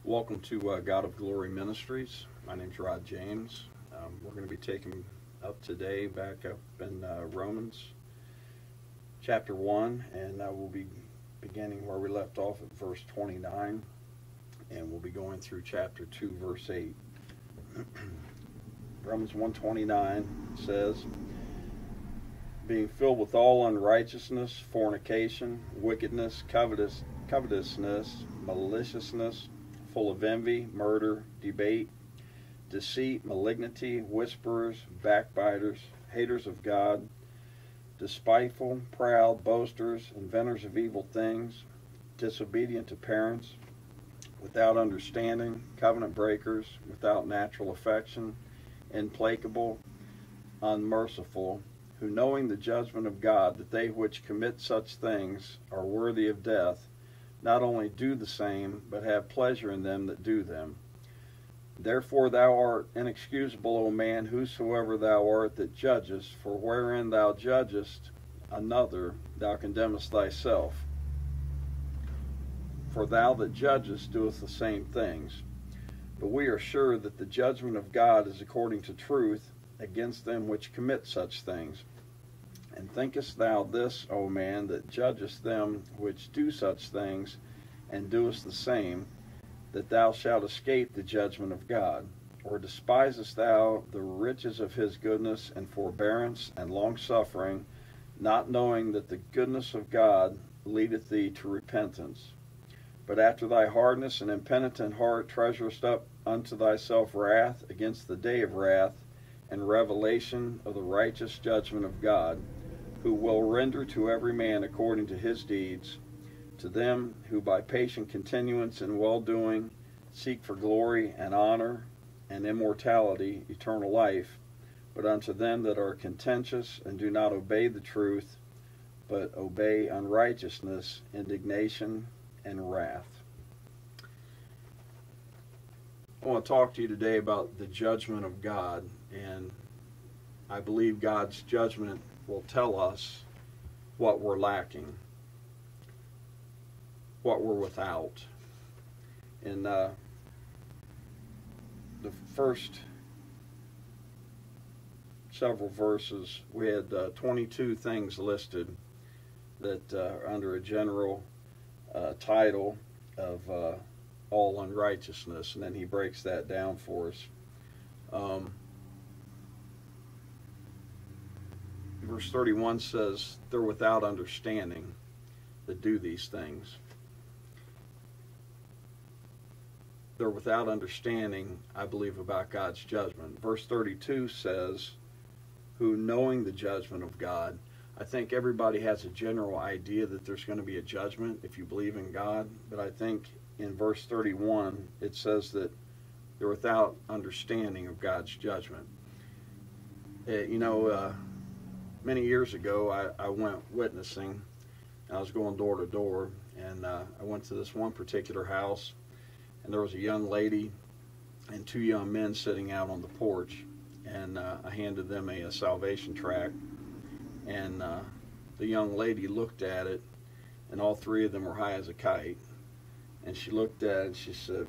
Welcome to God of Glory Ministries. My name's Rod James. We're going to be taking up today back up in Romans chapter 1, and we'll be beginning where we left off at verse 29, and we'll be going through chapter 2, verse 8. Romans 1:29 says, being filled with all unrighteousness, fornication, wickedness, covetousness, maliciousness, full of envy, murder, debate, deceit, malignity, whisperers, backbiters, haters of God, despiteful, proud, boasters, inventors of evil things, disobedient to parents, without understanding, covenant breakers, without natural affection, implacable, unmerciful, who knowing the judgment of God, that they which commit such things are worthy of death, not only do the same, but have pleasure in them that do them. Therefore thou art inexcusable, O man, whosoever thou art that judgest, for wherein thou judgest another, thou condemnest thyself. For thou that judgest doest the same things. But we are sure that the judgment of God is according to truth against them which commit such things. And thinkest thou this, O man, that judgest them which do such things, and doest the same, that thou shalt escape the judgment of God? Or despisest thou the riches of his goodness and forbearance and longsuffering, not knowing that the goodness of God leadeth thee to repentance? But after thy hardness and impenitent heart treasurest up unto thyself wrath against the day of wrath and revelation of the righteous judgment of God, who will render to every man according to his deeds, to them who by patient continuance in well-doing seek for glory and honor and immortality, eternal life, but unto them that are contentious and do not obey the truth, but obey unrighteousness, indignation, and wrath. I want to talk to you today about the judgment of God, and I believe God's judgment will tell us what we're lacking, what we're without. In the first several verses, we had 22 things listed that are under a general title of all unrighteousness, and then he breaks that down for us. Verse 31 says, they're without understanding that do these things. They're without understanding, I believe, about God's judgment. Verse 32 says, who knowing the judgment of God. I think everybody has a general idea that there's going to be a judgment if you believe in God, but I think in verse 31 it says that they're without understanding of God's judgment. Many years ago, I went witnessing. I was going door to door, and I went to this one particular house, and there was a young lady and two young men sitting out on the porch, and I handed them a salvation tract, and the young lady looked at it, and all three of them were high as a kite, and she looked at it and she said,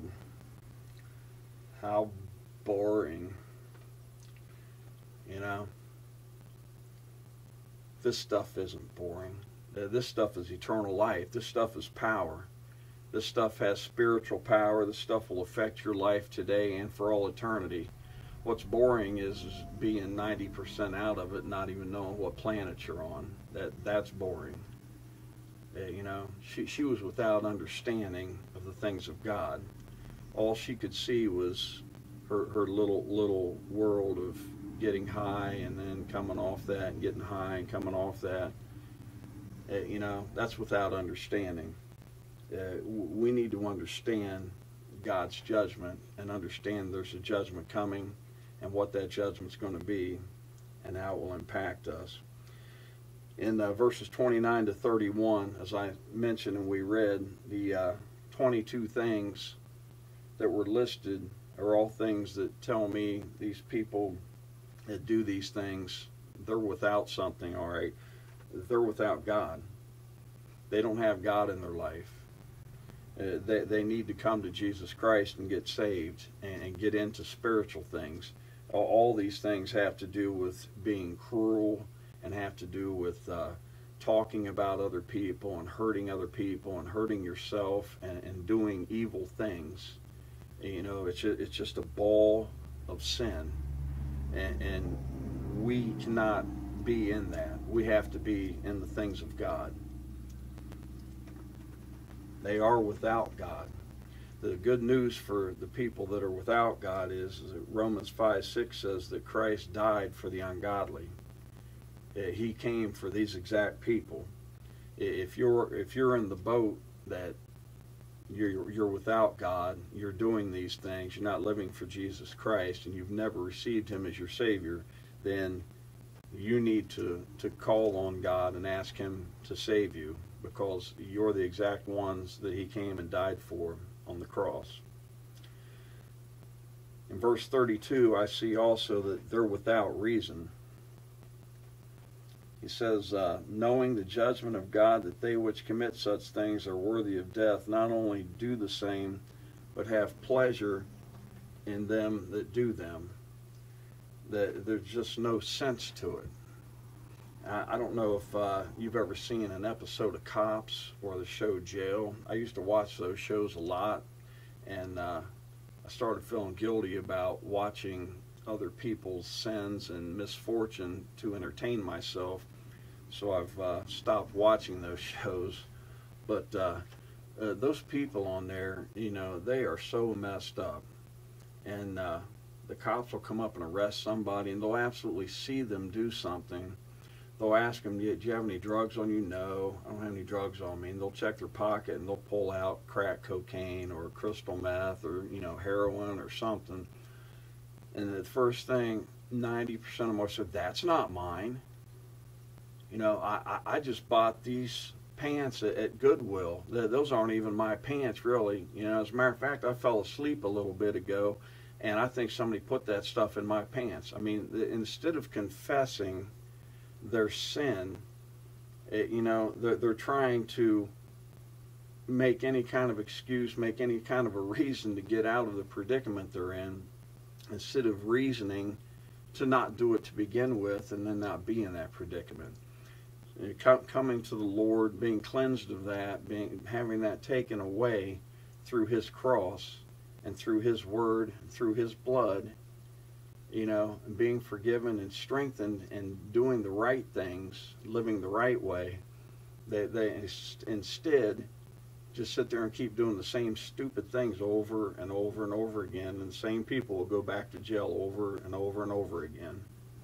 how boring, This stuff isn't boring. This stuff is eternal life. This stuff is power. This stuff has spiritual power. This stuff will affect your life today and for all eternity. What's boring is being 90% out of it, not even knowing what planet you're on. That's boring. She was without understanding of the things of God. All she could see was her little world of getting high and then coming off that and getting high and coming off that. That's without understanding. We need to understand God's judgment and understand there's a judgment coming and what that judgment's going to be and how it will impact us. In verses 29 to 31, as I mentioned and we read, the 22 things that were listed are all things that tell me these people that do these things, they're without something, all right? They're without God. They don't have God in their life. They need to come to Jesus Christ and get saved and get into spiritual things. All these things have to do with being cruel and have to do with talking about other people and hurting yourself and doing evil things. You know, it's just a ball of sin, and we cannot be in that. We have to be in the things of God. They are without God. The good news for the people that are without God is that Romans 5:6 says that Christ died for the ungodly. He came for these exact people. If you're in the boat that you're without God, you're doing these things, you're not living for Jesus Christ, and you've never received Him as your Savior, then you need to call on God and ask Him to save you, because you're the exact ones that He came and died for on the cross. In verse 32, I see also that they're without reason. He says, knowing the judgment of God, that they which commit such things are worthy of death, not only do the same, but have pleasure in them that do them. That there's just no sense to it. I don't know if you've ever seen an episode of Cops or the show Jail. I used to watch those shows a lot, and I started feeling guilty about watching other people's sins and misfortune to entertain myself. So I've stopped watching those shows. But those people on there, you know, they are so messed up. And the cops will come up and arrest somebody, and they'll absolutely see them do something. They'll ask them, do you have any drugs on you? No, I don't have any drugs on me. And they'll check their pocket, and they'll pull out crack cocaine or crystal meth or, you know, heroin or something. And the first thing, 90% of them will say, that's not mine. You know, I just bought these pants at Goodwill. Those aren't even my pants, really. You know, as a matter of fact, I fell asleep a little bit ago, and I think somebody put that stuff in my pants. I mean, instead of confessing their sin, you know, they're trying to make any kind of excuse, make any kind of a reason to get out of the predicament they're in, instead of reasoning to not do it to begin with and then not be in that predicament. Coming to the Lord, being cleansed of that, having that taken away through His cross and through His word, and through His blood, you know, and being forgiven and strengthened and doing the right things, living the right way. They instead just sit there and keep doing the same stupid things over and over and over again, and the same people will go back to jail over and over and over again.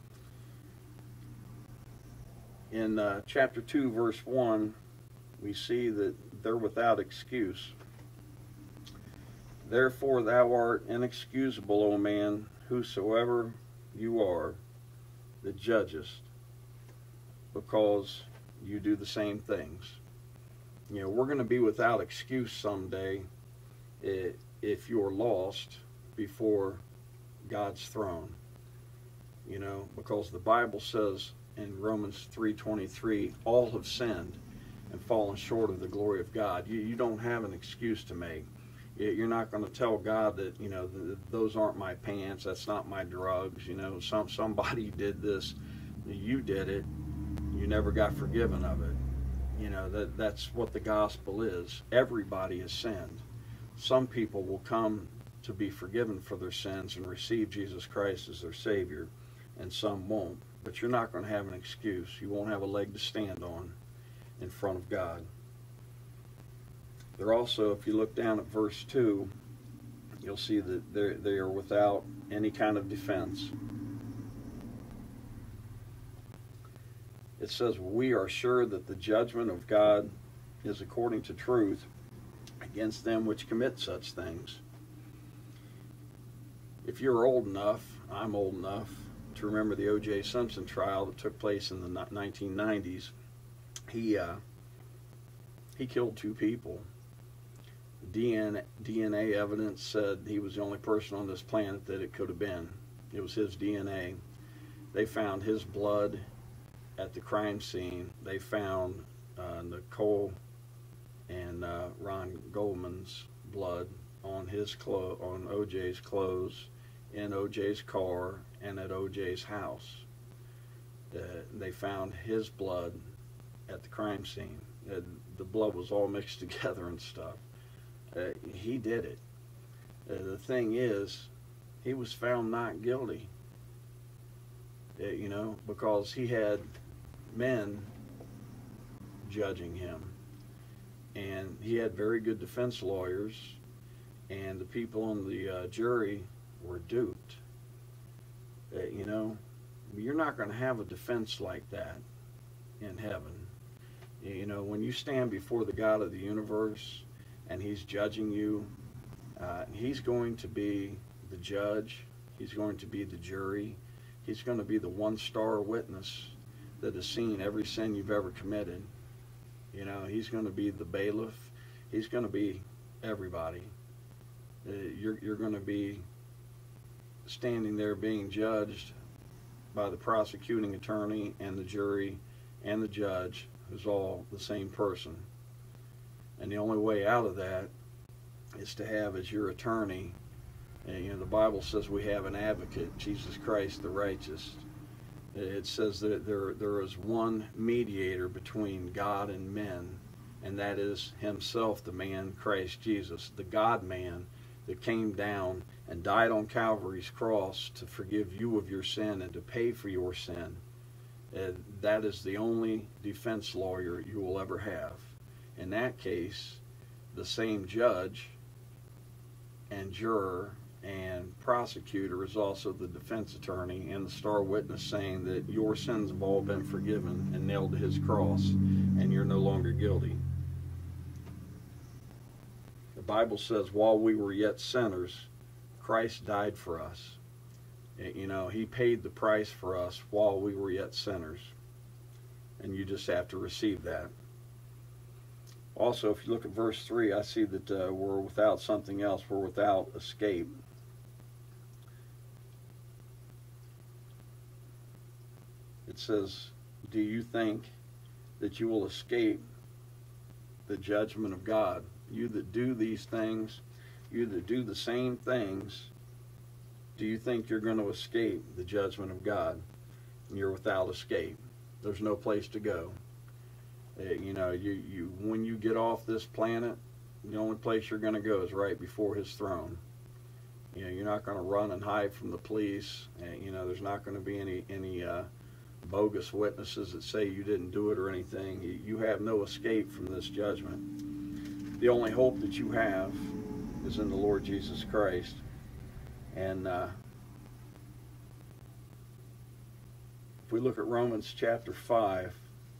In chapter 2, verse 1, we see that they're without excuse. Therefore thou art inexcusable, O man, whosoever you are that judgest, because you do the same things. You know, we're going to be without excuse someday if you're lost before God's throne. You know, because the Bible says in Romans 3:23, all have sinned and fallen short of the glory of God. You don't have an excuse to make. You're not going to tell God that, you know, those aren't my pants, that's not my drugs, you know, somebody did this, you did it, you never got forgiven of it. You know, that's what the gospel is. Everybody has sinned. Some people will come to be forgiven for their sins and receive Jesus Christ as their Savior, and some won't. But you're not going to have an excuse. You won't have a leg to stand on in front of God. They're also, if you look down at verse 2, you'll see that they are without any kind of defense. It says, we are sure that the judgment of God is according to truth against them which commit such things. If you're old enough, I'm old enough to remember the O.J. Simpson trial that took place in the 1990s. He killed 2 people. DNA evidence said he was the only person on this planet that it could have been. It was his DNA. They found his blood at the crime scene. They found Nicole and Ron Goldman's blood on on OJ's clothes, in OJ's car, and at OJ's house. They found his blood at the crime scene. The blood was all mixed together and stuff. He did it. The thing is, he was found not guilty. Because he had men judging him, and he had very good defense lawyers, and the people on the jury were duped. You're not going to have a defense like that in heaven. When you stand before the God of the universe and he's judging you, he's going to be the judge, he's going to be the jury, he's going to be the one-star witness that has seen every sin you've ever committed. He's going to be the bailiff, he's going to be everybody. You're going to be standing there being judged by the prosecuting attorney and the jury and the judge, who's all the same person. And the only way out of that is to have as your attorney, the Bible says we have an advocate, Jesus Christ the righteous. It says that there is one mediator between God and men, and that is himself, the man Christ Jesus, the God-man that came down and died on Calvary's cross to forgive you of your sin and to pay for your sin. That is the only defense lawyer you will ever have. In that case, the same judge and juror and prosecutor is also the defense attorney and the star witness, saying that your sins have all been forgiven and nailed to his cross, and you're no longer guilty. The Bible says, while we were yet sinners, Christ died for us. He paid the price for us while we were yet sinners. And you just have to receive that. Also, if you look at verse 3, I see that we're without something else. We're without escape. It says, do you think that you will escape the judgment of God? You that do these things, you that do the same things, do you think you're going to escape the judgment of God? You're without escape. There's no place to go. When you get off this planet, the only place you're going to go is right before his throne. You're not going to run and hide from the police. There's not going to be any bogus witnesses that say you didn't do it or anything. You have no escape from this judgment. The only hope that you have is in the Lord Jesus Christ. And if we look at Romans chapter 5,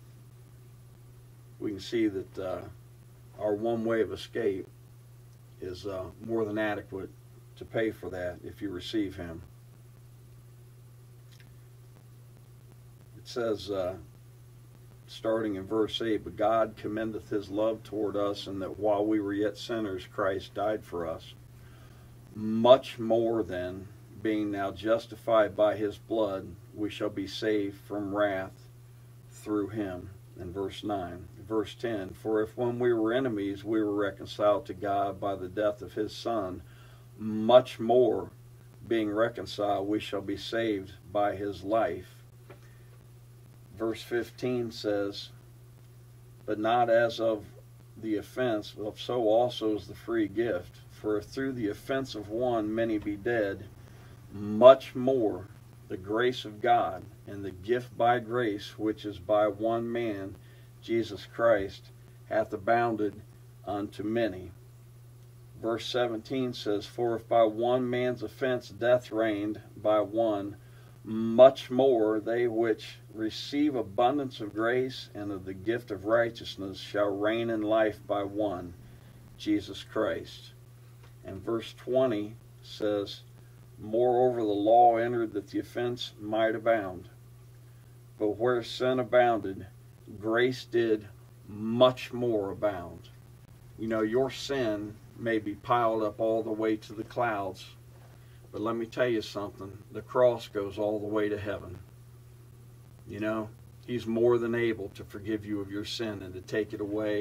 we can see that our one way of escape is more than adequate to pay for that if you receive him. It says, starting in verse 8, but God commendeth his love toward us, and that while we were yet sinners, Christ died for us. Much more then, being now justified by his blood, we shall be saved from wrath through him. In verse 9. Verse 10, for if when we were enemies we were reconciled to God by the death of his Son, much more, being reconciled, we shall be saved by his life. Verse 15 says, but not as of the offense, but so also is the free gift. For if through the offense of one many be dead, much more the grace of God and the gift by grace, which is by one man, Jesus Christ, hath abounded unto many. Verse 17 says, for if by one man's offense death reigned by one, much more they which receive abundance of grace and of the gift of righteousness shall reign in life by one, Jesus Christ. And verse 20 says, moreover the law entered that the offense might abound. But where sin abounded, grace did much more abound. Your sin may be piled up all the way to the clouds, but let me tell you something, the cross goes all the way to heaven. He's more than able to forgive you of your sin and to take it away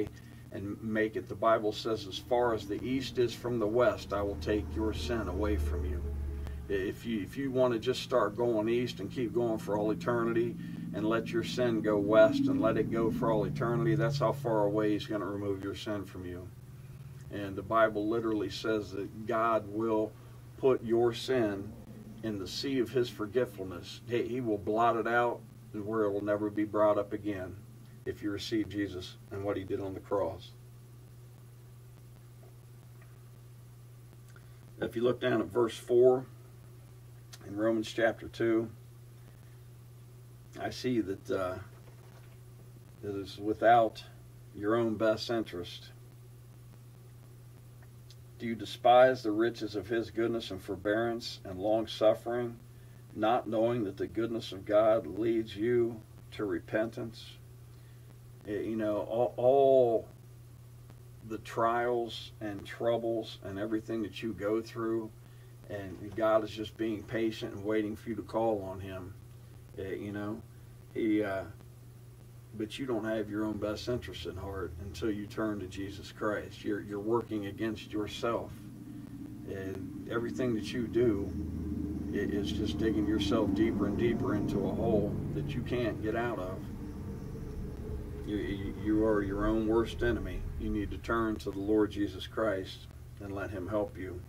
and make it, the Bible says, as far as the east is from the west, I will take your sin away from you. If you want to just start going east and keep going for all eternity and let your sin go west and let it go for all eternity, that's how far away He's going to remove your sin from you. And the Bible literally says that God will put your sin in the sea of His forgetfulness. He will blot it out where it will never be brought up again if you receive Jesus and what He did on the cross. If you look down at verse 4 in Romans chapter 2, I see that it is without your own best interest. Do you despise the riches of His goodness and forbearance and long-suffering, not knowing that the goodness of God leads you to repentance? You know, all the trials and troubles and everything that you go through, and God is just being patient and waiting for you to call on Him. You know, but you don't have your own best interest at heart until you turn to Jesus Christ. You're working against yourself, and everything that you do is just digging yourself deeper and deeper into a hole that you can't get out of. You are your own worst enemy. You need to turn to the Lord Jesus Christ and let Him help you.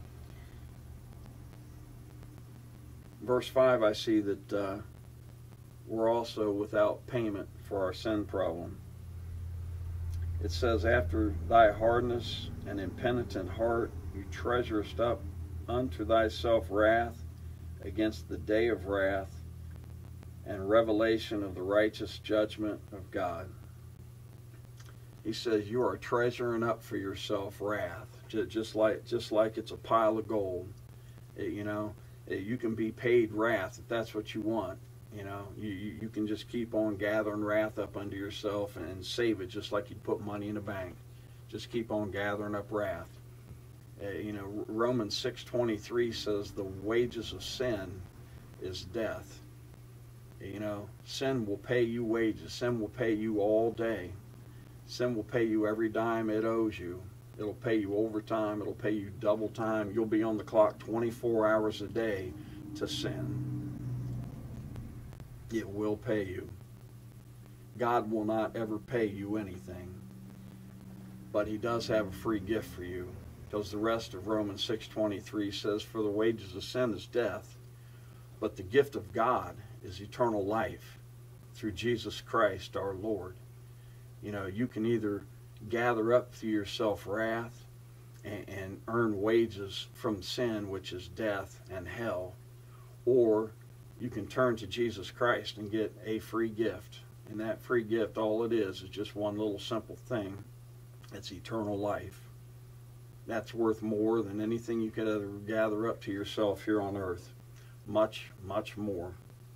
Verse 5, I see that we're also without payment for our sin problem. It says, after thy hardness and impenitent heart, you treasurest up unto thyself wrath against the day of wrath and revelation of the righteous judgment of God. He says you are treasuring up for yourself wrath, just like it's a pile of gold. You know, you can be paid wrath if that's what you want. You know, you can just keep on gathering wrath up unto yourself and save it just like you'd put money in a bank. Just keep on gathering up wrath. You know, Romans 6:23 says the wages of sin is death. You know, sin will pay you wages. Sin will pay you all day. Sin will pay you every dime it owes you. It'll pay you overtime. It'll pay you double time. You'll be on the clock 24 hours a day to sin. It will pay you. God will not ever pay you anything. But He does have a free gift for you. Because the rest of Romans 6:23 says, for the wages of sin is death, but the gift of God is eternal life through Jesus Christ our Lord. You know, you can either gather up for yourself wrath and earn wages from sin, which is death and hell, or you can turn to Jesus Christ and get a free gift. And that free gift, all it is just one little simple thing. It's eternal life. That's worth more than anything you could ever gather up to yourself here on earth. Much, much more.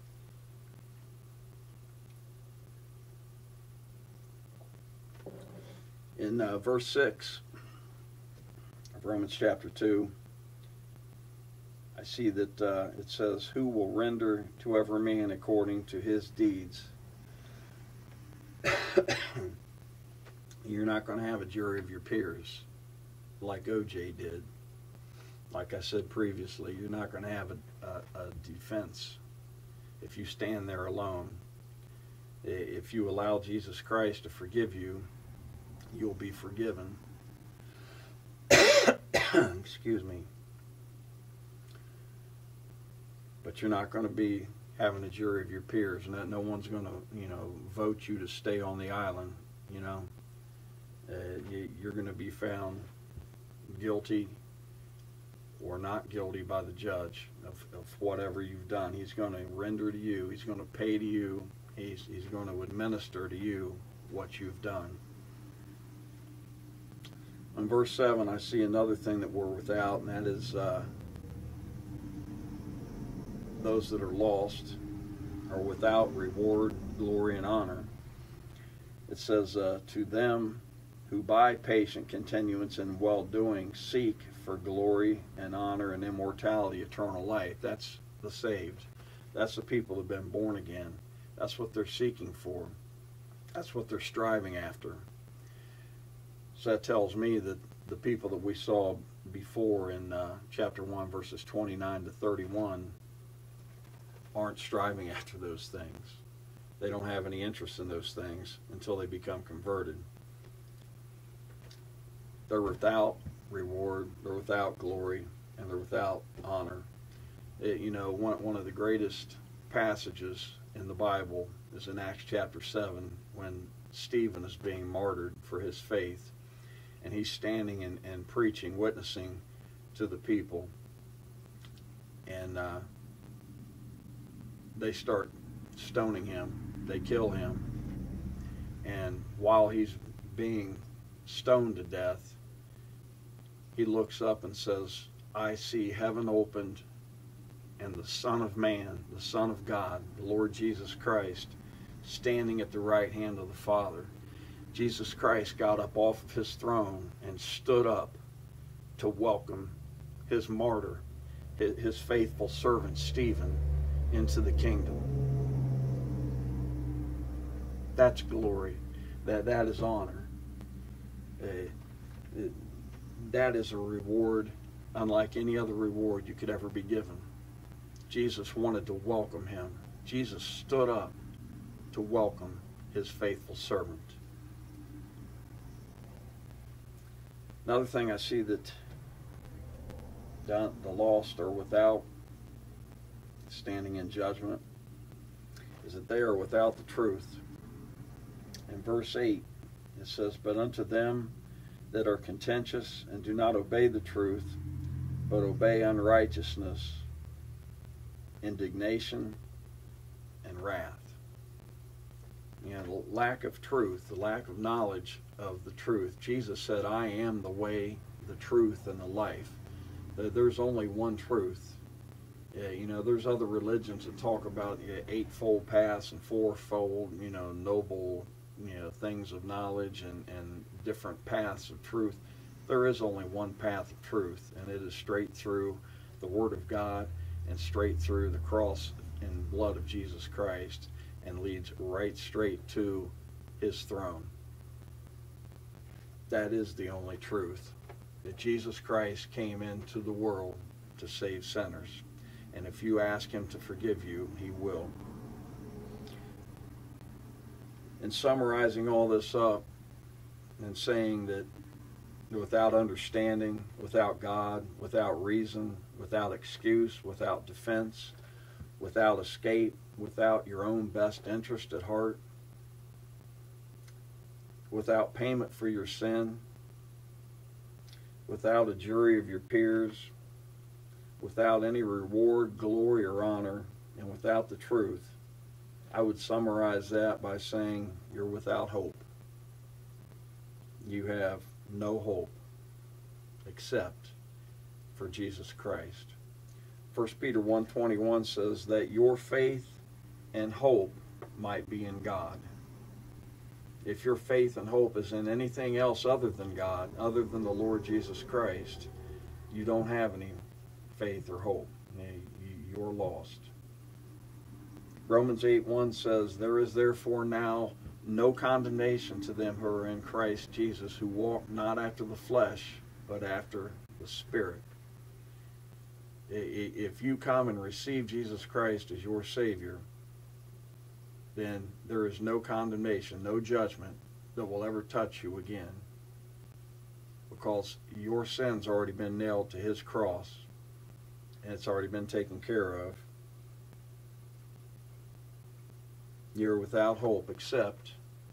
In verse 6 of Romans chapter 2, I see that it says, who will render to every man according to his deeds. You're not going to have a jury of your peers like OJ did. Like I said previously, you're not going to have a defense if you stand there alone. If you allow Jesus Christ to forgive you, you'll be forgiven. Excuse me. But you're not going to be having a jury of your peers, and no one's going to, vote you to stay on the island. You're going to be found guilty or not guilty by the judge of whatever you've done. He's going to render to you. He's going to pay to you. He's going to administer to you what you've done. In verse 7, I see another thing that we're without, and that is those that are lost are without reward, glory, and honor. It says, to them who by patient continuance in well-doing seek for glory and honor and immortality, eternal life. That's the saved. That's the people who have been born again. That's what they're seeking for. That's what they're striving after. So that tells me that the people that we saw before in chapter 1, verses 29 to 31, aren't striving after those things. They don't have any interest in those things until they become converted. They're without reward, they're without glory, and they're without honor. One of the greatest passages in the Bible is in Acts chapter 7, when Stephen is being martyred for his faith, and he's standing and preaching, witnessing to the people, and they start stoning him. They kill him, and while he's being stoned to death, he looks up and says, "I see heaven opened and the Son of Man, the Son of God, the Lord Jesus Christ, standing at the right hand of the Father." Jesus Christ got up off of his throne and stood up to welcome his martyr, his faithful servant Stephen, into the kingdom. That's glory. That is honor. That is a reward unlike any other reward you could ever be given. Jesus wanted to welcome him. Jesus stood up to welcome his faithful servant. Another thing I see that the lost are without, standing in judgment, is that they are without the truth. In verse 8 it says, "But unto them that are contentious and do not obey the truth, but obey unrighteousness, indignation and wrath." The lack of truth, the lack of knowledge of the truth. Jesus said, "I am the way, the truth, and the life." There's only one truth. There's other religions that talk about eightfold paths and fourfold, noble, things of knowledge and different paths of truth. There is only one path of truth, and it is straight through the Word of God and straight through the cross and blood of Jesus Christ, and leads right straight to his throne. That is the only truth, that Jesus Christ came into the world to save sinners. And if you ask him to forgive you, he will. In summarizing all this up and saying that without understanding, without God, without reason, without excuse, without defense, without escape, without your own best interest at heart, without payment for your sin, without a jury of your peers, without any reward, glory, or honor, and without the truth, I would summarize that by saying you're without hope. You have no hope except for Jesus Christ. 1 Peter 1:21 says that your faith and hope might be in God. If your faith and hope is in anything else other than God, other than the Lord Jesus Christ, you don't have any faith or hope. You're lost. Romans 8:1 says, "There is therefore now no condemnation to them who are in Christ Jesus, who walk not after the flesh, but after the Spirit." If you come and receive Jesus Christ as your Savior, then there is no condemnation, no judgment that will ever touch you again, because your sin's already been nailed to his cross, and it's already been taken care of. You're without hope, except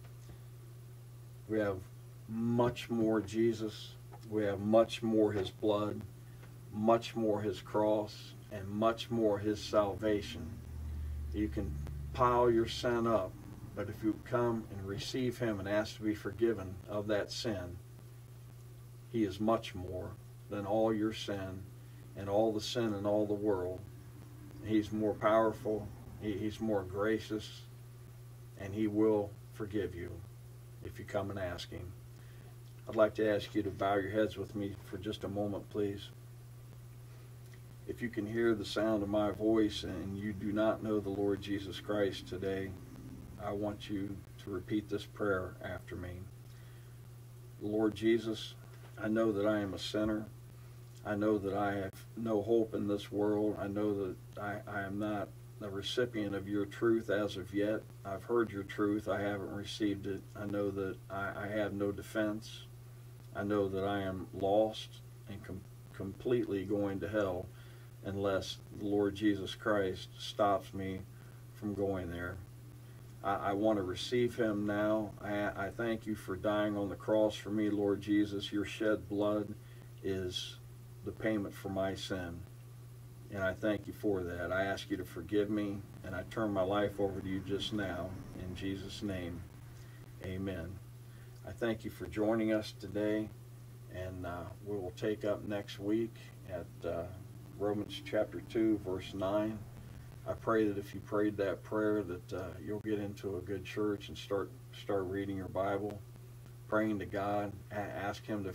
we have much more Jesus, we have much more his blood, much more his cross, and much more his salvation. You can pile your sin up, but if you come and receive him and ask to be forgiven of that sin, he is much more than all your sin and all the sin in all the world. He's more powerful, he's more gracious, and he will forgive you if you come and ask him. I'd like to ask you to bow your heads with me for just a moment, please. If you can hear the sound of my voice and you do not know the Lord Jesus Christ today, I want you to repeat this prayer after me. Lord Jesus, I know that I am a sinner. I know that I have no hope in this world. I know that I am not the recipient of your truth as of yet. I've heard your truth. I haven't received it. I know that I have no defense. I know that I am lost and completely going to hell unless the Lord Jesus Christ stops me from going there. I want to receive him now. I thank you for dying on the cross for me, Lord Jesus. Your shed blood is the payment for my sin, and I thank you for that. I ask you to forgive me, and I turn my life over to you just now. In Jesus' name, amen. I thank you for joining us today, and we will take up next week at Romans chapter 2, verse 9. I pray that if you prayed that prayer that you'll get into a good church and start reading your Bible, praying to God, ask him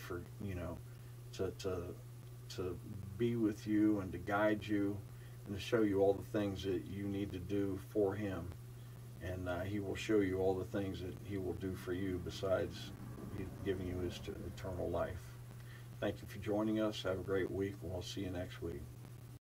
to be with you and to guide you and to show you all the things that you need to do for him. And he will show you all the things that he will do for you besides giving you his eternal life. Thank you for joining us. Have a great week, and we'll see you next week.